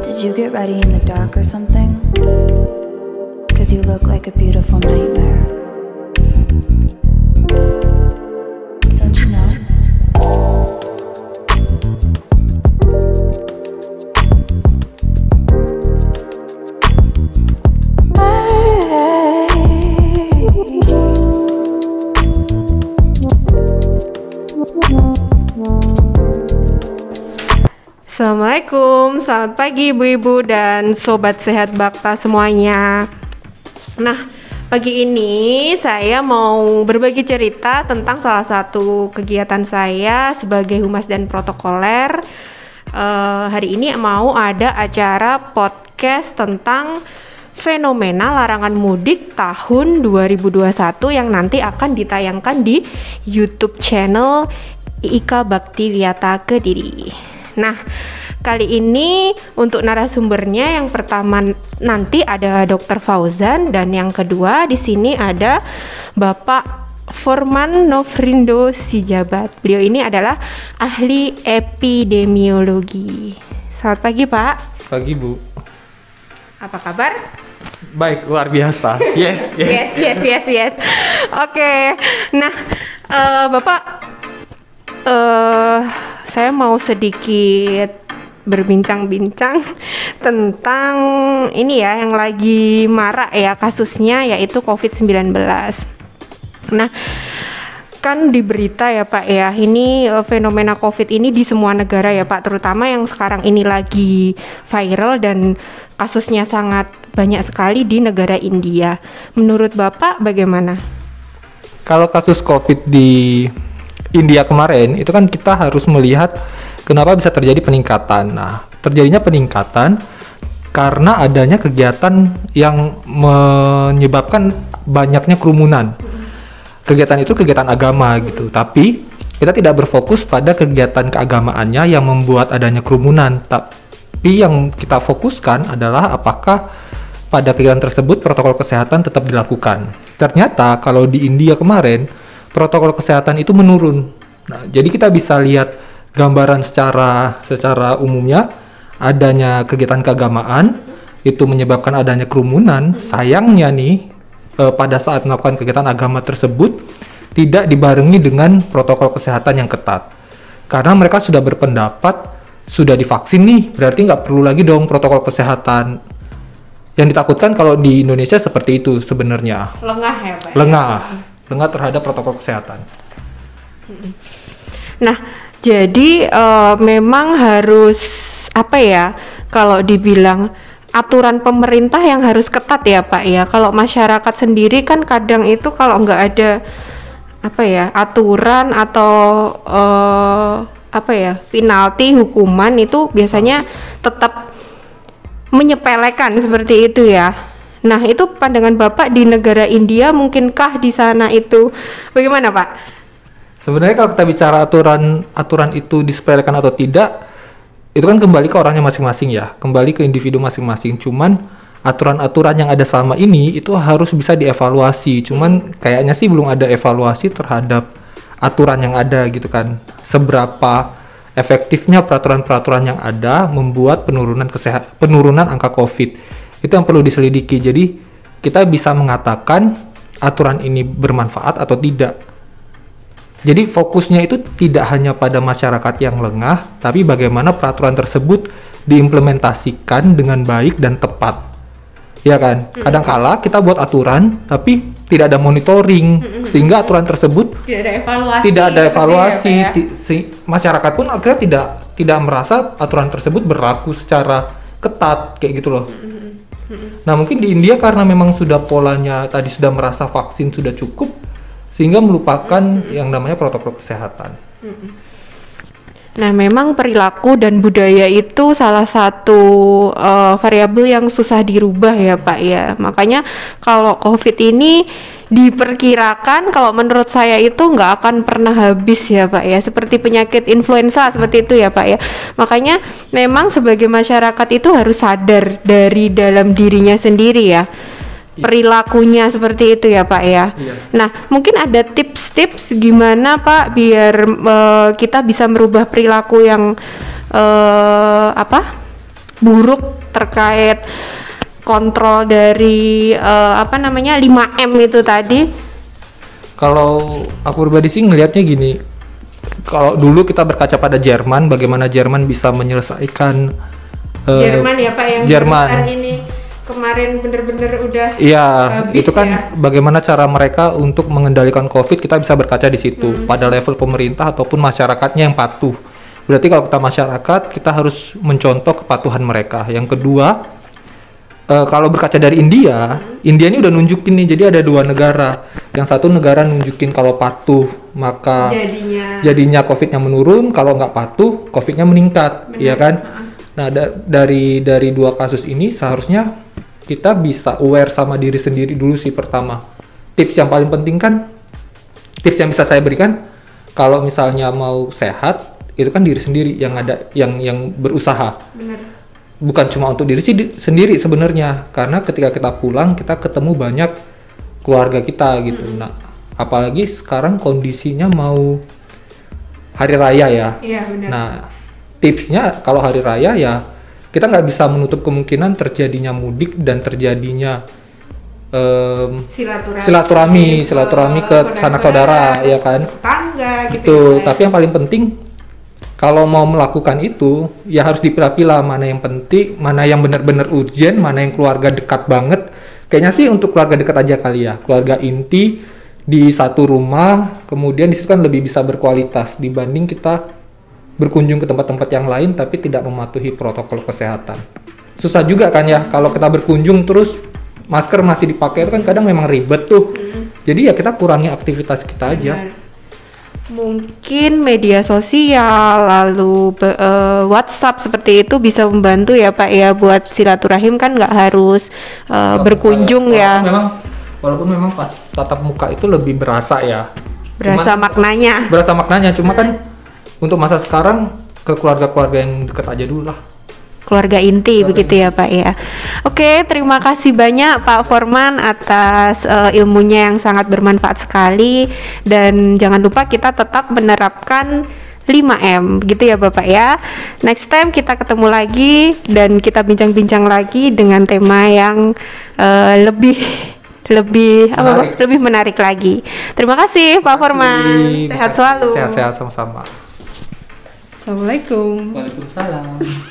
Did you get ready in the dark or something? 'Cause you look like a beautiful nightmare. Don't you know? Assalamualaikum, selamat pagi ibu-ibu dan sobat sehat bakta semuanya. Nah, pagi ini saya mau berbagi cerita tentang salah satu kegiatan saya sebagai humas dan protokoler. Hari ini mau ada acara podcast tentang fenomena larangan mudik tahun 2021 yang nanti akan ditayangkan di YouTube channel IKA Bakti Wiyata Kediri. Nah, kali ini untuk narasumbernya yang pertama nanti ada Dr. Fauzan dan yang kedua di sini ada Bapak Forman Nofrindo Sijabat. Beliau ini adalah ahli epidemiologi. Selamat pagi, Pak. Pagi, Bu. Apa kabar? Baik, luar biasa. Yes. Yes. Oke. Nah, Bapak, saya mau sedikit berbincang-bincang tentang ini ya yang lagi marak ya kasusnya, yaitu COVID-19. Nah, kan di berita ya Pak ya, ini fenomena COVID ini di semua negara ya Pak, terutama yang sekarang ini lagi viral dan kasusnya sangat banyak sekali di negara India. Menurut Bapak bagaimana? Kalau kasus COVID di India kemarin, itu kan kita harus melihat kenapa bisa terjadi peningkatan. Nah, terjadinya peningkatan karena adanya kegiatan yang menyebabkan banyaknya kerumunan. Kegiatan itu kegiatan agama gitu, tapi kita tidak berfokus pada kegiatan keagamaannya yang membuat adanya kerumunan. Tapi yang kita fokuskan adalah apakah pada kegiatan tersebut protokol kesehatan tetap dilakukan. Ternyata kalau di India kemarin protokol kesehatan itu menurun. Nah, jadi kita bisa lihat gambaran secara umumnya adanya kegiatan keagamaan itu menyebabkan adanya kerumunan. Sayangnya nih pada saat melakukan kegiatan agama tersebut tidak dibarengi dengan protokol kesehatan yang ketat. Karena mereka sudah berpendapat sudah divaksin nih, berarti nggak perlu lagi dong protokol kesehatan. Yang ditakutkan kalau di Indonesia seperti itu sebenarnya. Lengah ya Pak? Lengah terhadap protokol kesehatan. Nah, jadi memang harus apa ya? Kalau dibilang aturan pemerintah yang harus ketat ya Pak ya. Kalau masyarakat sendiri kan kadang itu kalau nggak ada apa ya aturan atau penalti hukuman itu biasanya tetap menyepelekan seperti itu ya. Nah, itu pandangan Bapak di negara India, mungkinkah di sana itu bagaimana, Pak? Sebenarnya kalau kita bicara aturan itu disepelekan atau tidak, itu kan kembali ke orangnya masing-masing ya, kembali ke individu masing-masing. Cuman aturan-aturan yang ada selama ini itu harus bisa dievaluasi. Cuman kayaknya sih belum ada evaluasi terhadap aturan yang ada gitu kan. Seberapa efektifnya peraturan-peraturan yang ada membuat penurunan angka COVID. Itu yang perlu diselidiki. Jadi kita bisa mengatakan aturan ini bermanfaat atau tidak. Jadi fokusnya itu tidak hanya pada masyarakat yang lengah, tapi bagaimana peraturan tersebut diimplementasikan dengan baik dan tepat. Ya kan? Kadang-kala kita buat aturan tapi tidak ada monitoring, sehingga aturan tersebut tidak ada evaluasi. Masyarakat pun akhirnya tidak merasa aturan tersebut berlaku secara ketat kayak gitu loh. Nah, mungkin di India karena memang sudah polanya tadi sudah merasa vaksin sudah cukup, sehingga melupakan yang namanya protokol kesehatan. Nah, memang perilaku dan budaya itu salah satu variabel yang susah dirubah ya Pak ya. Makanya kalau COVID ini diperkirakan kalau menurut saya itu nggak akan pernah habis ya Pak ya, seperti penyakit influenza seperti itu ya Pak ya. Makanya memang sebagai masyarakat itu harus sadar dari dalam dirinya sendiri ya, perilakunya seperti itu ya Pak ya. Nah, mungkin ada tips-tips gimana Pak biar kita bisa merubah perilaku yang buruk terkait kontrol dari 5M itu tadi? Kalau aku pribadi sih ngelihatnya gini, kalau dulu kita berkaca pada Jerman, bagaimana Jerman bisa menyelesaikan Jerman ya Pak, yang Jerman barusan ini kemarin bener-bener udah iya, habis itu kan ya. bagaimana cara mereka untuk mengendalikan COVID, kita bisa berkaca di situ pada level pemerintah ataupun masyarakatnya yang patuh. Berarti kalau kita masyarakat, kita harus mencontoh kepatuhan mereka. Yang kedua, kalau berkaca dari India ini udah nunjukin nih, jadi ada dua negara. Yang satu negara nunjukin kalau patuh maka jadinya COVID-nya menurun, kalau nggak patuh COVID-nya meningkat, ya kan? Nah, dari dua kasus ini seharusnya kita bisa aware sama diri sendiri dulu sih pertama. Tips yang paling penting kan, tips yang bisa saya berikan, kalau misalnya mau sehat, itu kan diri sendiri yang ada yang berusaha. Bener. Bukan cuma untuk diri sendiri sebenarnya, karena ketika kita pulang kita ketemu banyak keluarga kita gitu. Nah, apalagi sekarang kondisinya mau hari raya ya. Iya, benar. Nah, tipsnya kalau hari raya ya kita nggak bisa menutup kemungkinan terjadinya mudik dan terjadinya silaturahmi ke sanak saudara, ya kan? Tetangga gitu. Itu, tapi yang paling penting kalau mau melakukan itu ya harus dipilah-pilah mana yang penting, mana yang benar-benar urgent, mana yang keluarga dekat banget. Kayaknya sih untuk keluarga dekat aja kali ya, keluarga inti di satu rumah, kemudian di situ kan lebih bisa berkualitas dibanding kita berkunjung ke tempat-tempat yang lain tapi tidak mematuhi protokol kesehatan. Susah juga kan ya kalau kita berkunjung terus masker masih dipakai, itu kan kadang memang ribet tuh. Jadi ya kita kurangi aktivitas kita aja. Mungkin media sosial lalu WhatsApp seperti itu bisa membantu ya Pak ya buat silaturahim, kan nggak harus berkunjung ya. Walaupun memang pas tatap muka itu lebih berasa ya. Maknanya. Berasa maknanya, cuma kan untuk masa sekarang ke keluarga-keluarga yang dekat aja dulu lah. Keluarga inti begitu ya Pak ya. Oke, terima kasih banyak Pak Forman atas ilmunya yang sangat bermanfaat sekali, dan jangan lupa kita tetap menerapkan 5M gitu ya Bapak ya. Next time kita ketemu lagi dan kita bincang-bincang lagi dengan tema yang lebih menarik lagi. Terima kasih Pak Forman. Sehat selalu. Sehat-sehat sama-sama. Assalamualaikum. Waalaikumsalam.